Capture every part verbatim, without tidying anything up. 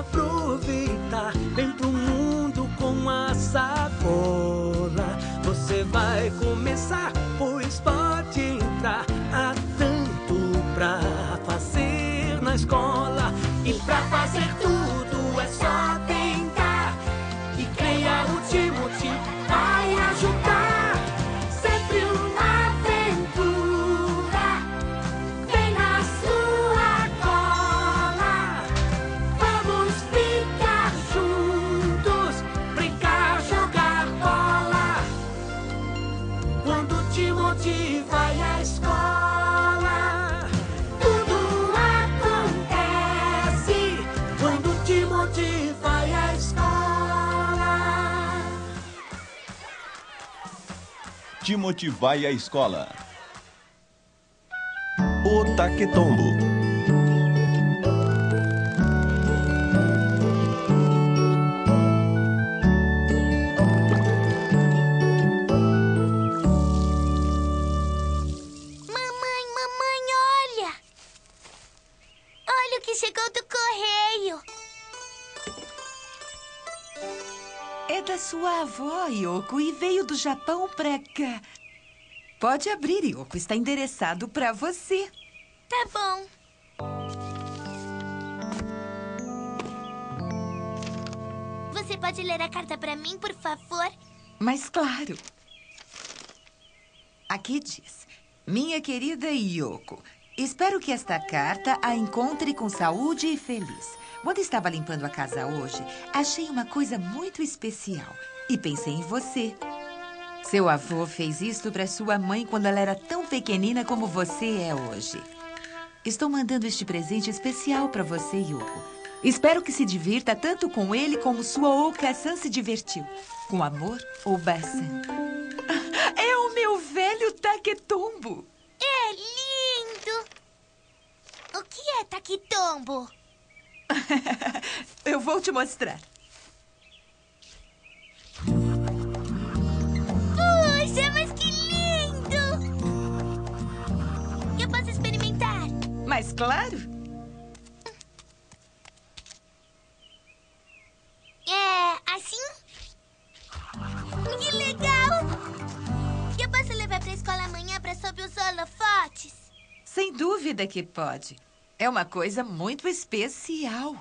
aproveitar. Vem pro mundo com a sacola. Você vai começar, pois pode entrar. Há tanto pra fazer na escola. E pra fazer tudo é só tentar. E creia, o Timothy vai ajudar. Sempre uma aventura vem na sua cola. Vamos ficar juntos, brincar, jogar bola. Quando o Timothy vai à escola, tudo acontece. Quando o Timothy vai à escola. Timothy vai à escola. O Taquetombo. Mamãe, mamãe, olha! Olha o que chegou do correio. É da sua avó, Yoko, e veio do Japão pra cá. Pode abrir, Yoko. Está endereçado pra você. Tá bom. Você pode ler a carta pra mim, por favor? Mas claro. Aqui diz: minha querida Yoko, espero que esta carta a encontre com saúde e feliz. Quando estava limpando a casa hoje, achei uma coisa muito especial e pensei em você. Seu avô fez isto para sua mãe quando ela era tão pequenina como você é hoje. Estou mandando este presente especial para você, Yoko. Espero que se divirta tanto com ele como sua Okasan se divertiu. Com amor, Obasan. É o meu velho Taquetombo. É lindo! O que é Taquetombo? Eu vou te mostrar. Puxa, mas que lindo! Eu posso experimentar? Mas claro. É assim? Que legal! Eu posso levar pra escola amanhã pra sob os holofotes? Sem dúvida que pode. É uma coisa muito especial.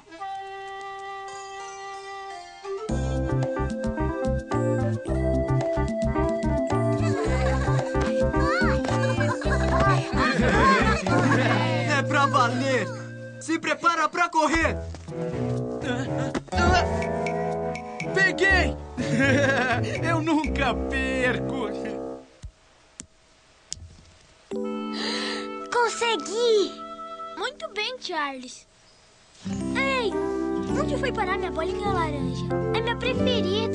É pra valer! Se prepara pra correr! Peguei! Eu nunca perco! Consegui! Muito bem, Charles. Ei, onde foi parar minha bolinha laranja? É minha preferida.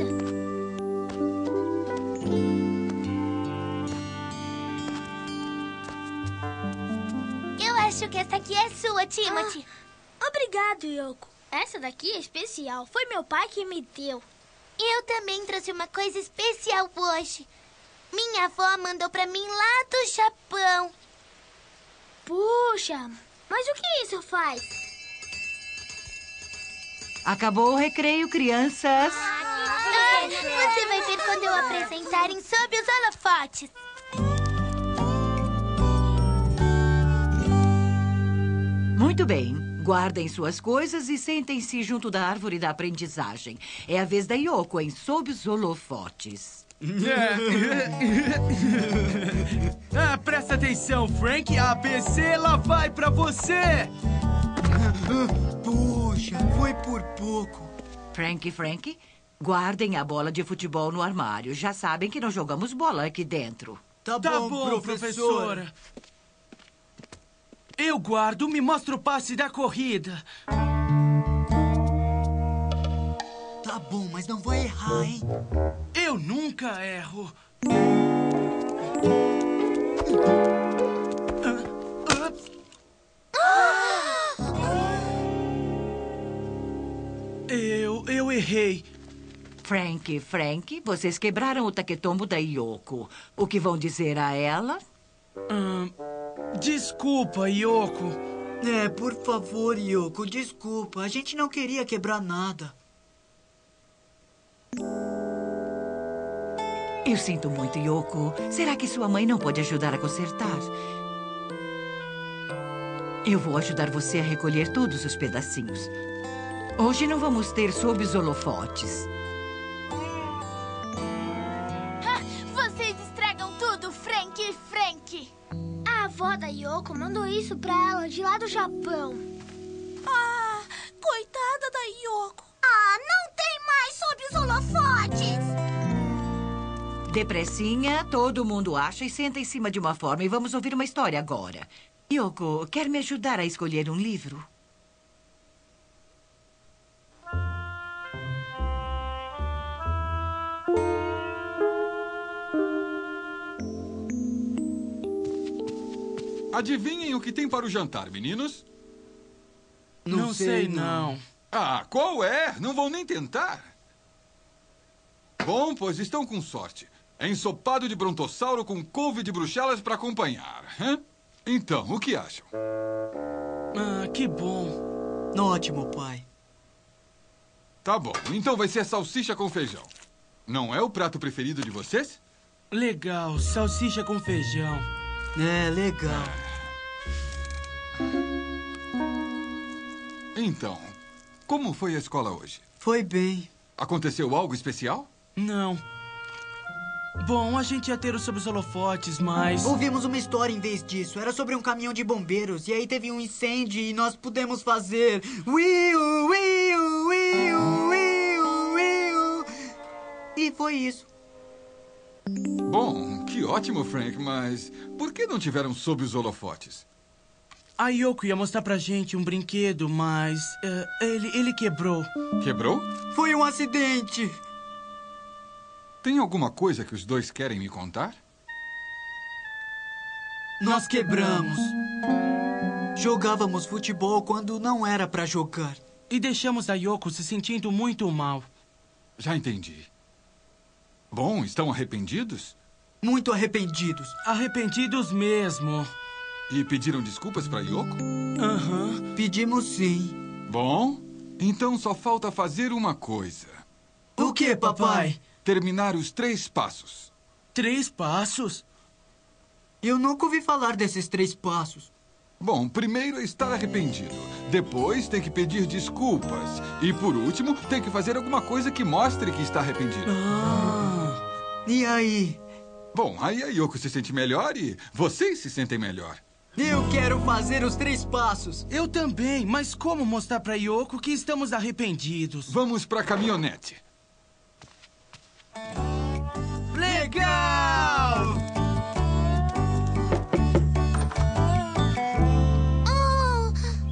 Eu acho que essa aqui é sua, Timothy. Ah, obrigado, Yoko. Essa daqui é especial. Foi meu pai que me deu. Eu também trouxe uma coisa especial hoje. Minha avó mandou pra mim lá do Japão. Puxa, mas o que isso faz? Acabou o recreio, crianças. Ah, você vai ver quando eu apresentar em Sob os Holofotes. Muito bem. Guardem suas coisas e sentem-se junto da árvore da aprendizagem. É a vez da Yoko em Sob os Holofotes. Ah, presta atenção, Frank. A A B C, lá vai pra você! Puxa, foi por pouco. Frank, Frank, guardem a bola de futebol no armário. Já sabem que não jogamos bola aqui dentro. Tá, Tá bom, bom, professora. Eu guardo, me mostra o passe da corrida. Tá bom, mas não vou errar, hein? Eu nunca erro. Eu, eu errei. Frank, Frank, vocês quebraram o taquetombo da Yoko. O que vão dizer a ela? Hum, desculpa, Yoko. É, por favor, Yoko, desculpa. A gente não queria quebrar nada. Eu sinto muito, Yoko. Será que sua mãe não pode ajudar a consertar? Eu vou ajudar você a recolher todos os pedacinhos. Hoje não vamos ter sob os holofotes. Vocês estragam tudo, Frank e Frank. A avó da Yoko mandou isso pra ela de lá do Japão. Ah, coitada da Yoko. Ah, não tem mais sob os holofotes. Depressinha, todo mundo acha e senta em cima de uma forma e vamos ouvir uma história agora. Yoko, quer me ajudar a escolher um livro? Adivinhem o que tem para o jantar, meninos? Não, não sei, sei, não. Ah, qual é? Não vão nem tentar. Bom, pois estão com sorte. É ensopado de brontossauro com couve de bruxelas para acompanhar. Hein? Então, o que acham? Ah, que bom. Ótimo, pai. Tá bom, então vai ser salsicha com feijão. Não é o prato preferido de vocês? Legal, salsicha com feijão. É, legal. Então, como foi a escola hoje? Foi bem. Aconteceu algo especial? Não. Bom, a gente ia ter o sob os holofotes, mas... Ouvimos uma história em vez disso. Era sobre um caminhão de bombeiros. E aí teve um incêndio e nós pudemos fazer... Wiu, wiu, wiu, wiu, wiu. E foi isso. Bom, que ótimo, Frank, mas por que não tiveram sob os holofotes? A Yoko ia mostrar pra gente um brinquedo, mas uh, ele, ele quebrou. Quebrou? Foi um acidente. Tem alguma coisa que os dois querem me contar? Nós quebramos. Jogávamos futebol quando não era pra jogar. E deixamos a Yoko se sentindo muito mal. Já entendi. Bom, estão arrependidos? Muito arrependidos. Arrependidos mesmo. E pediram desculpas pra Yoko? Aham. Uhum. Pedimos sim. Bom, então só falta fazer uma coisa. O que, papai? Terminar os três passos. Três passos? Eu nunca ouvi falar desses três passos. Bom, primeiro é estar arrependido. Depois tem que pedir desculpas. E por último, tem que fazer alguma coisa que mostre que está arrependido. Ah. E aí? Bom, aí a Yoko se sente melhor e vocês se sentem melhor. Eu quero fazer os três passos. Eu também, mas como mostrar pra Yoko que estamos arrependidos? Vamos pra caminhonete. Legal! Oh.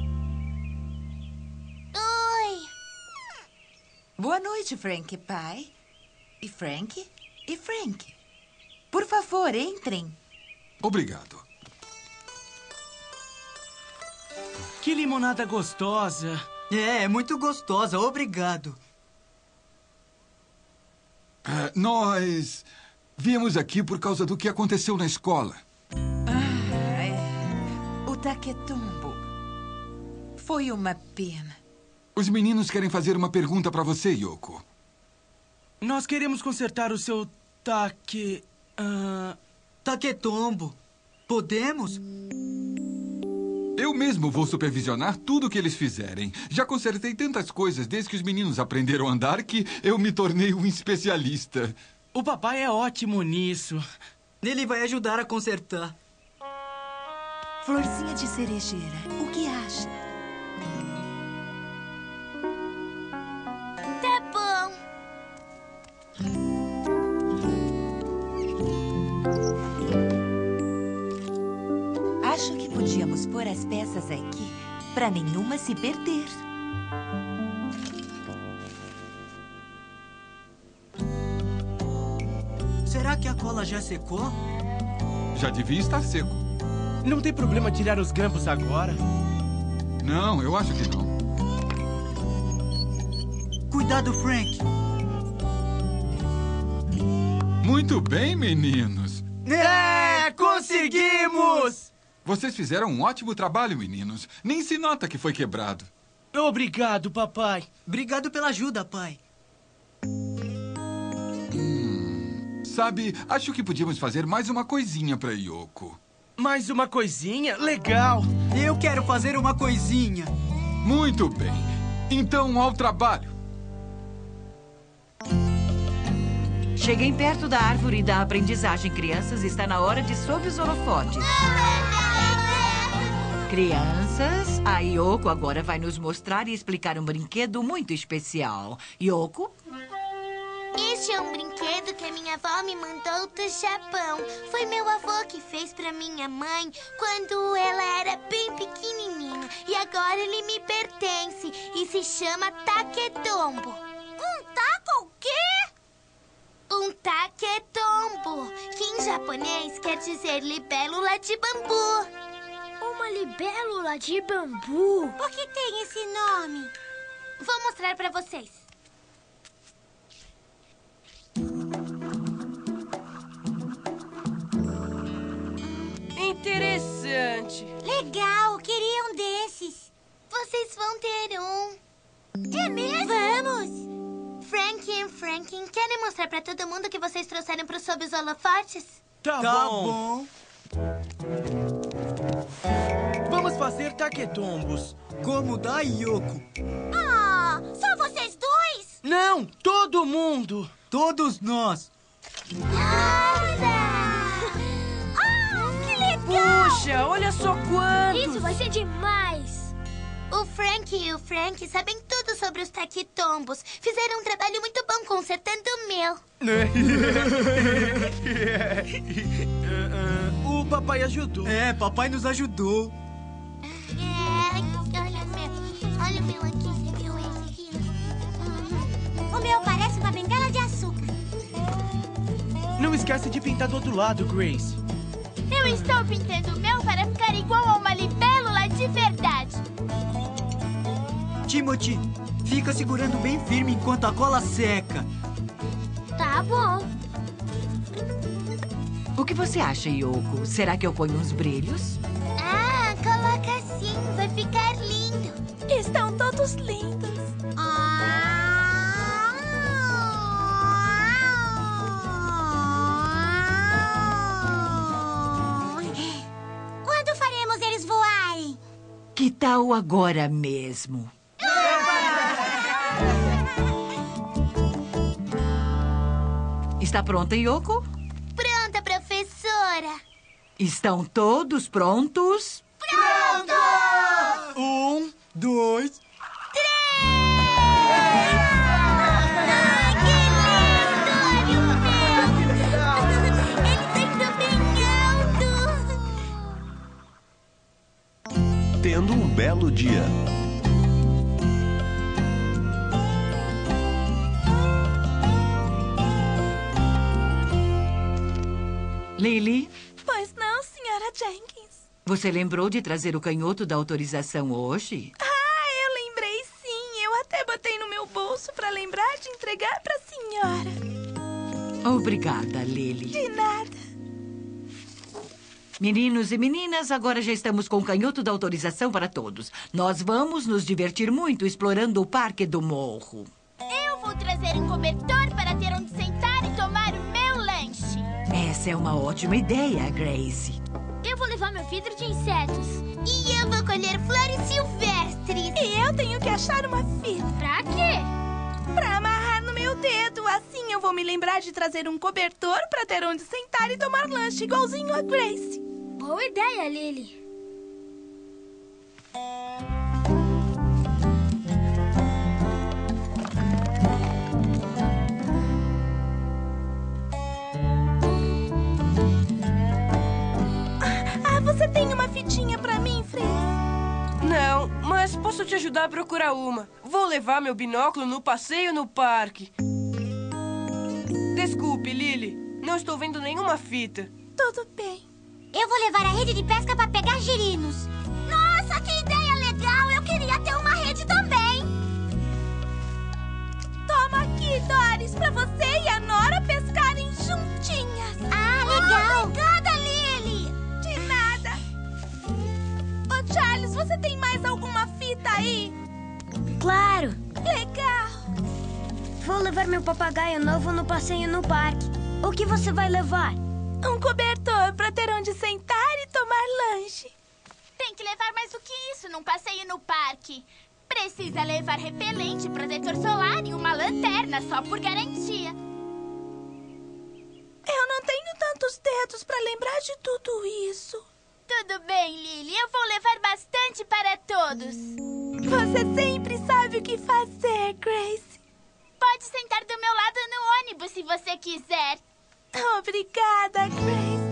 Oi. Boa noite, Frank, pai. E Frank? E Frank? Por favor, entrem. Obrigado. Que limonada gostosa. É, muito gostosa. Obrigado. Uh, nós viemos aqui por causa do que aconteceu na escola. Ah, é. O Taketombo. Foi uma pena. Os meninos querem fazer uma pergunta para você, Yoko. Nós queremos consertar o seu take... Uh... Taketombo. Podemos? Eu mesmo vou supervisionar tudo o que eles fizerem. Já consertei tantas coisas desde que os meninos aprenderam a andar que eu me tornei um especialista. O papai é ótimo nisso. Ele vai ajudar a consertar. Florzinha de cerejeira, o que acha? Tá bom. Acho que podíamos pôr as peças aqui para nenhuma se perder. Será que a cola já secou? Já devia estar seco. Não tem problema tirar os grampos agora? Não, eu acho que não. Cuidado, Frank. Muito bem, meninos. É, conseguimos! Vocês fizeram um ótimo trabalho, meninos. Nem se nota que foi quebrado. Obrigado, papai. Obrigado pela ajuda, pai. Hum, sabe, acho que podíamos fazer mais uma coisinha pra Yoko. Mais uma coisinha? Legal. Eu quero fazer uma coisinha. Muito bem. Então, ao trabalho. Cheguem perto da árvore da aprendizagem, crianças. Está na hora de Sob os Holofotes. Crianças, a Yoko agora vai nos mostrar e explicar um brinquedo muito especial. Yoko? Este é um brinquedo que a minha avó me mandou do Japão. Foi meu avô que fez pra minha mãe quando ela era bem pequenininha. E agora ele me pertence e se chama taketombo. Um taco o quê? Um taketombo, que em japonês quer dizer libélula de bambu. Uma libélula de bambu? Por que tem esse nome? Vou mostrar pra vocês. Interessante. Legal, queria um desses. Vocês vão ter um. É mesmo? Vamos! Frank e Franklin, querem mostrar pra todo mundo que vocês trouxeram pro Sob os Holofotes? Tá, Tá bom. bom. Vamos fazer taquetombos. Como da Yoko. Ah, só vocês dois? Não, todo mundo. Todos nós. Nossa! Ah, que legal! Puxa, olha só quantos. Isso vai ser demais. O Frank e o Frank sabem tudo sobre os taquetombos. Fizeram um trabalho muito bom consertando o meu. O papai ajudou. É, papai nos ajudou. É, olha o meu. Olha o meu aqui, você viu esse aqui? O meu parece uma bengala de açúcar. Não esquece de pintar do outro lado, Grace. Eu estou pintando o meu para ficar igual a uma libélula de verdade. Timothy, fica segurando bem firme enquanto a cola seca. Tá bom. O que você acha, Yoko? Será que eu ponho uns brilhos? Ah, coloca assim, vai ficar lindo. Estão todos lindos. Quando faremos eles voarem? Que tal agora mesmo? Está pronta, Yoko? Pronta, professora. Estão todos prontos? Pronto! Um, dois... Ai, que lindo! Olha o meu! Ele tá indo bem alto. Tendo um belo dia. Lily, Pois não, senhora Jenkins. você lembrou de trazer o canhoto da autorização hoje? Ah, eu lembrei sim. Eu até botei no meu bolso pra lembrar de entregar pra senhora. Obrigada, Lily. De nada. Meninos e meninas, agora já estamos com o canhoto da autorização para todos. Nós vamos nos divertir muito explorando o Parque do Morro. Eu vou trazer um cobertor para ter onde sentar e tomar o meu lanche. Essa é uma ótima ideia, Grace. Eu vou levar meu vidro de insetos. E eu vou colher flores silvestres. E eu tenho que achar uma fita. Pra quê? Pra amarrar no meu dedo. Assim eu vou me lembrar de trazer um cobertor pra ter onde sentar e tomar lanche igualzinho a Grace. Boa ideia, Lily. Ah, você tem uma fitinha pra mim, Fred? Não, mas posso te ajudar a procurar uma. Vou levar meu binóculo no passeio no parque. Desculpe, Lily. Não estou vendo nenhuma fita. Tudo bem. Eu vou levar a rede de pesca para pegar girinos. Nossa, que ideia legal! Eu queria ter uma rede também. Toma aqui, Doris, pra você e a Nora pescarem juntinhas. Ah, legal! Obrigada, Lily! De nada. Você tem mais alguma fita aí? Claro! Legal! Vou levar meu papagaio novo no passeio no parque. O que você vai levar? Um cobertor para ter onde sentar e tomar lanche. Tem que levar mais do que isso num passeio no parque. Precisa levar repelente, protetor solar e uma lanterna só por garantia. Eu não tenho tantos dedos para lembrar de tudo isso. Tudo bem, Lily. Eu vou levar bastante para todos. Você sempre sabe o que fazer, Grace. Pode sentar do meu lado no ônibus se você quiser. Obrigada, Grace.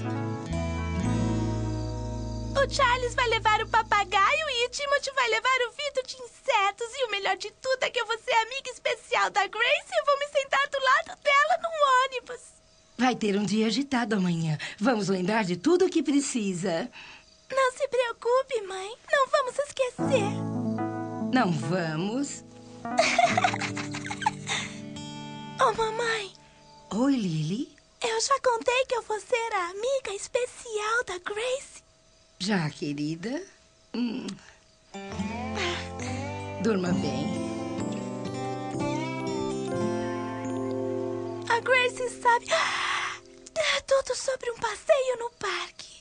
O Charles vai levar o papagaio e o Timothy vai levar o vidro de insetos. E o melhor de tudo é que eu vou ser amiga especial da Grace e eu vou me sentar do lado dela no ônibus. Vai ter um dia agitado amanhã. Vamos lembrar de tudo o que precisa. Não se preocupe, mãe. Não vamos esquecer. Não vamos? Oh, mamãe. Oi, Lily. Eu já contei que eu vou ser a amiga especial da Grace. Já, querida. Hum. Durma bem. A Grace sabe tudo sobre um passeio no parque.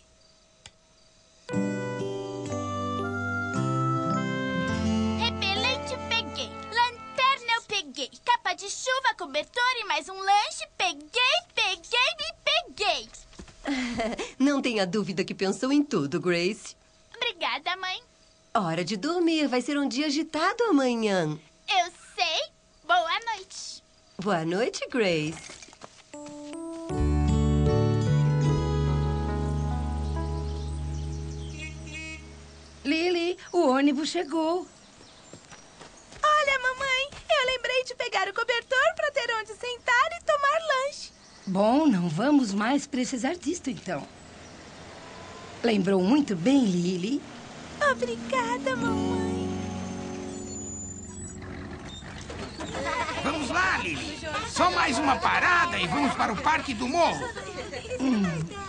Repelente eu peguei, lanterna eu peguei, capa de chuva, cobertor e mais um lanche. Peguei, peguei e peguei. Não tenha dúvida que pensou em tudo, Grace. Obrigada, mãe. Hora de dormir. Vai ser um dia agitado amanhã. Eu sei. Boa noite. Boa noite, Grace. Lily, o ônibus chegou. Olha, mamãe, eu lembrei de pegar o cobertor para ter onde sentar e tomar lanche. Bom, não vamos mais precisar disto, então. Lembrou muito bem, Lily. Obrigada, mamãe. Vamos lá, Lily. Só mais uma parada e vamos para o Parque do Morro. Hum.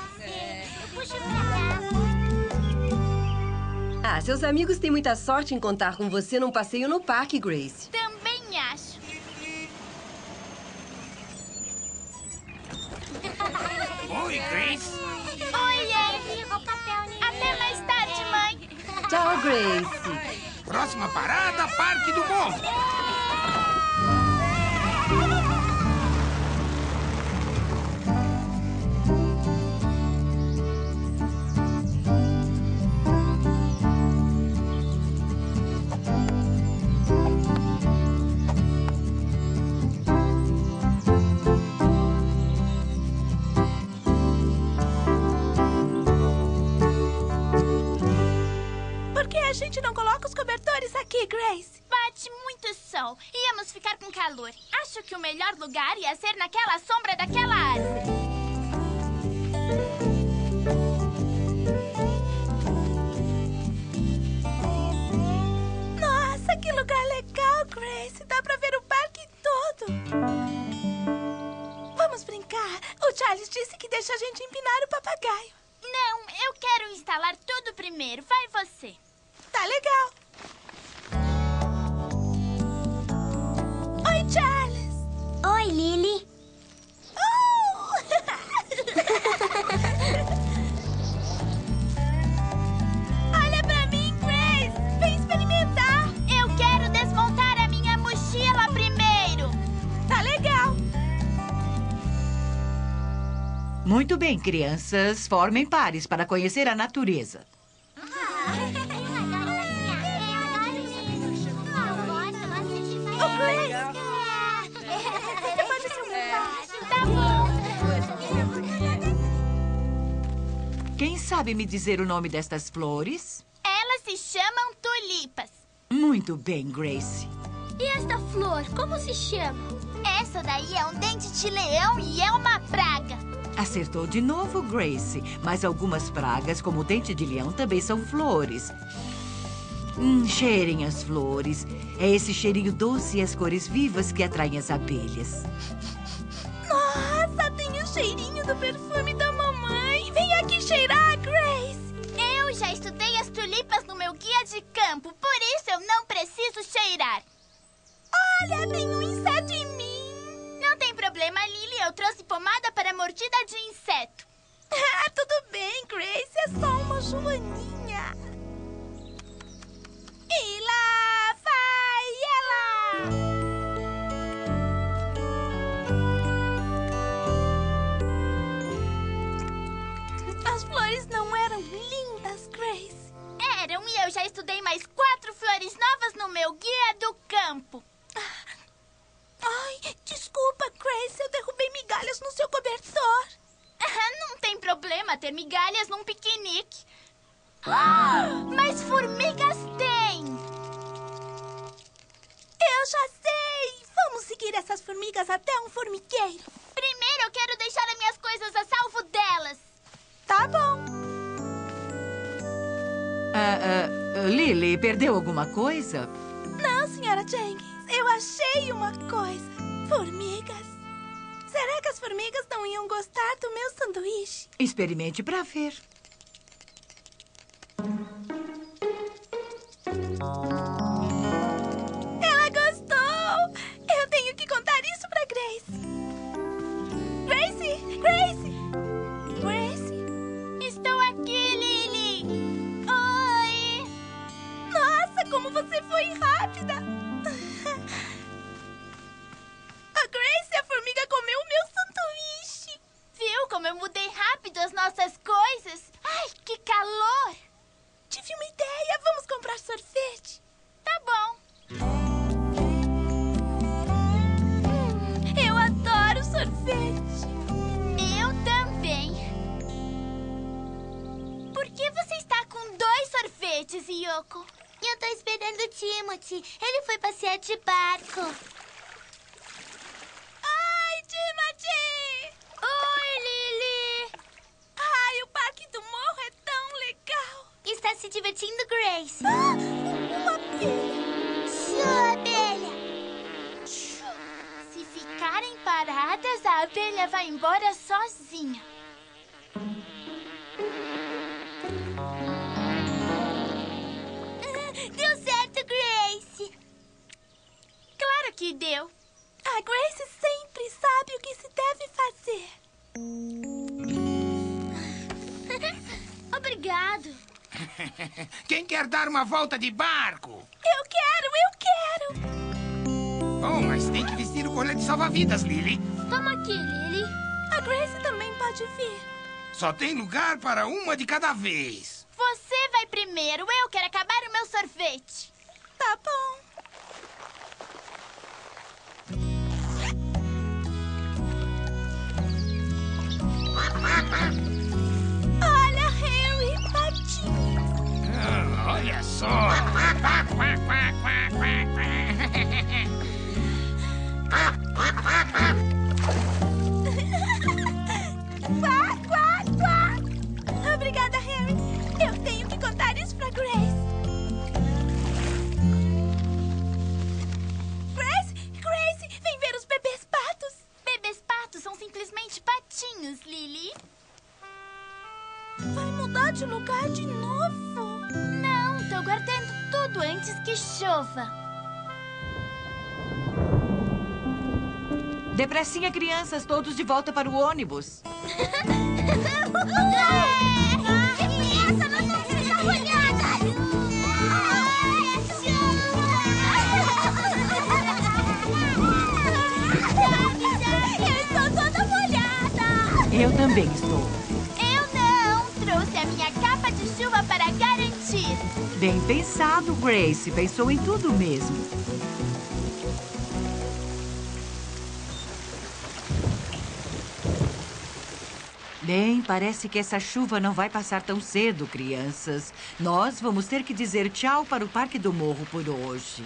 Ah, seus amigos têm muita sorte em contar com você num passeio no parque, Grace. Também acho. Oi, Grace. Oi, Henry. Até mais tarde, mãe. Tchau, Grace. Próxima parada, Parque do Morro. A gente não coloca os cobertores aqui, Grace. Bate muito sol. Íamos ficar com calor. Acho que o melhor lugar ia ser naquela sombra daquela árvore. Nossa, que lugar legal, Grace. Dá pra ver o parque todo. Vamos brincar. O Charles disse que deixa a gente empinar o papagaio. Não, eu quero instalar tudo primeiro. Vai você. Tá legal. Oi, Charles. Oi, Lily. Oh! Olha pra mim, Grace. Vem experimentar. Eu quero desmontar a minha mochila primeiro. Tá legal. Muito bem, crianças. Formem pares para conhecer a natureza. Quem sabe me dizer o nome destas flores? Elas se chamam tulipas. Muito bem, Grace. E esta flor, como se chama? Essa daí é um dente de leão e é uma praga. Acertou de novo, Grace. Mas algumas pragas, como o dente de leão, também são flores. Hum, cheirem as flores. É esse cheirinho doce e as cores vivas que atraem as abelhas. Nossa, tem o cheirinho do perfume da mamãe. Vem aqui cheirar, Grace. Eu já estudei as tulipas no meu meu guia de campo, por isso eu não preciso cheirar. Olha, tem um inseto em mim. Não tem problema, Lily. Eu trouxe pomada para mordida de inseto. Ah, tudo bem, Grace. É só uma joaninha. E lá vai ela! As flores não eram lindas, Grace? Eram, e eu já estudei mais quatro flores novas no meu guia do campo. Ai, desculpa, Grace. Eu derrubei migalhas no seu cobertor. Não tem problema ter migalhas num piquenique. Ah, mas formigas têm! Eu já sei! Vamos seguir essas formigas até um formigueiro. Primeiro eu quero deixar as minhas coisas a salvo delas. Tá bom. Ah, ah, Lily, perdeu alguma coisa? Não, senhora Jenkins. Eu achei uma coisa. Formigas. Será que as formigas não iam gostar do meu sanduíche? Experimente pra ver. Ela gostou! Eu tenho que contar isso pra Grace. Gracie! Gracie! Gracie? Estou aqui, Lily. Oi! Nossa, como você foi rápida! A Grace, a formiga comeu o meu sanduíche. Viu como eu mudei rápido as nossas coisas? Ai, que calor! Tive uma ideia. Vamos comprar sorvete. Tá bom. Hum, eu adoro sorvete. Eu também. Por que você está com dois sorvetes, Yoko? Eu tô esperando o Timothy. Ele foi passear de barco. Ai, Timothy! Oi, Lily! Ai, o Parque do Morro é tão legal. Está se divertindo, Grace? Ah, uma abelha. Sua abelha. Se ficarem paradas, a abelha vai embora sozinha. Deu certo, Grace. Claro que deu. A Grace sempre sabe o que se deve fazer. Obrigado. Quem quer dar uma volta de barco? Eu quero, eu quero. Bom, mas tem que vestir o colete salva-vidas, Lily. Toma aqui, Lily. A Grace também pode vir. Só tem lugar para uma de cada vez. Você vai primeiro. Eu quero acabar o meu sorvete. Tá bom. Olha, Harry, patinho. Ah, olha só. Quá, quá, quá. Obrigada, Harry. Eu tenho que contar isso pra Grace. Grace, Grace, vem ver os bebês patos. Bebês patos são simplesmente patinhos, Lily. Vai mudar de lugar de novo? Não, tô guardando tudo antes que chova. Depressinha, crianças, todos de volta para o ônibus. Essa não não se dá molhada. Eu estou toda molhada. Eu também estou. Eu não. Trouxe a minha capa de chuva para garantir. Bem pensado, Grace. Pensou em tudo mesmo. Bem, parece que essa chuva não vai passar tão cedo, crianças. Nós vamos ter que dizer tchau para o Parque do Morro por hoje.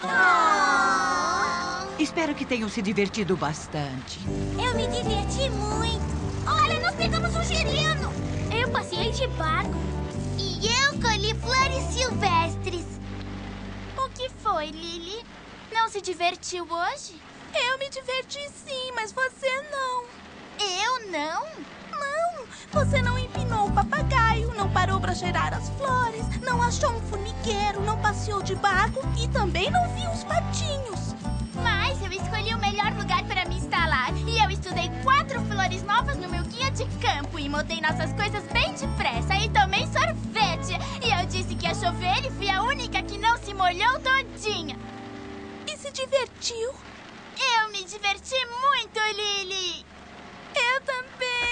Oh. Espero que tenham se divertido bastante. Eu me diverti muito. Olha, nós pegamos um girino. Eu passei de barco. E eu colhi flores silvestres. O que foi, Lily? Não se divertiu hoje? Eu me diverti sim, mas você não. Eu não? Não, você não empinou o papagaio, não parou pra para cheirar as flores, não achou um formigueiro, não passeou de barco e também não viu os patinhos. Mas eu escolhi o melhor lugar para me instalar. E eu estudei quatro flores novas no meu guia de campo. E montei nossas coisas bem depressa. E tomei sorvete. E eu disse que ia chover e fui a única que não se molhou todinha. E se divertiu? Eu me diverti muito, Lily. Eu também.